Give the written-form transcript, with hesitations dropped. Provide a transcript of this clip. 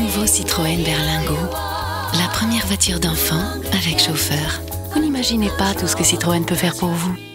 nouveau Citroën Berlingo, la première voiture d'enfant avec chauffeur. Vous n'imaginez pas tout ce que Citroën peut faire pour vous.